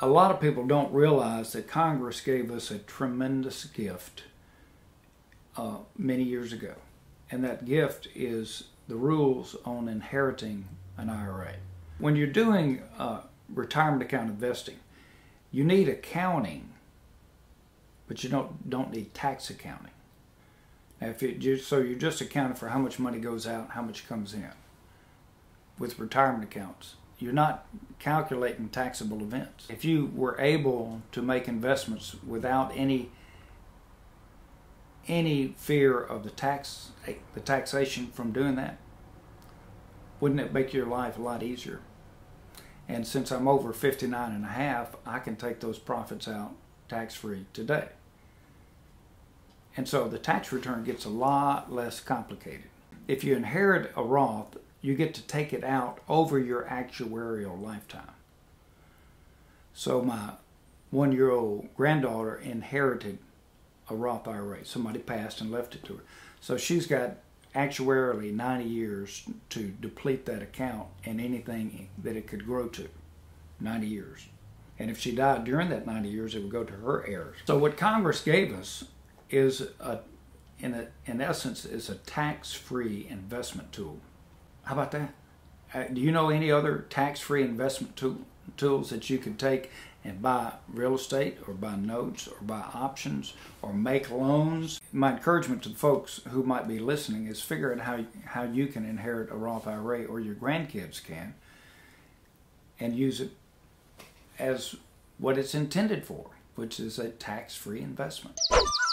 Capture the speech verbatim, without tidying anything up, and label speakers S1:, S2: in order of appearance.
S1: A lot of people don't realize that Congress gave us a tremendous gift uh, many years ago. And that gift is the rules on inheriting an I R A. When you're doing uh, retirement account investing, you need accounting, but you don't, don't need tax accounting. Now if you, so you're just accounting for how much money goes out, how much comes in. With retirement accounts, you're not calculating taxable events. If you were able to make investments without any any fear of the tax the taxation from doing that, wouldn't it make your life a lot easier? And since I'm over fifty-nine and a half, I can take those profits out tax-free today. And so the tax return gets a lot less complicated. If you inherit a Roth, you get to take it out over your actuarial lifetime. So my one-year-old granddaughter inherited a Roth I R A. Somebody passed and left it to her. So she's got actuarially ninety years to deplete that account and anything that it could grow to. ninety years. And if she died during that ninety years, it would go to her heirs. So what Congress gave us is, a, in, a, in essence, is a tax-free investment tool. How about that? Uh, do you know any other tax-free investment tool, tools that you can take and buy real estate or buy notes or buy options or make loans? My encouragement to the folks who might be listening is figure out how, how you can inherit a Roth I R A, or your grandkids can, and use it as what it's intended for, which is a tax-free investment.